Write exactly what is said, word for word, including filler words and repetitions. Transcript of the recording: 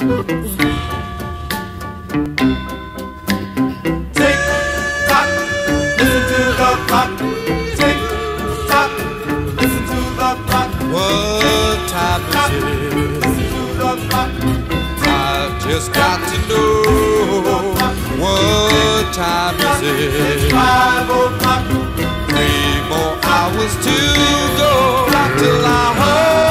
Tick tock, listen to the clock. Tick tock, listen to the clock. What time is it? Listen to the clock. I've just got to know. What time is It's it? five o'clock. Three more hours to go till I home.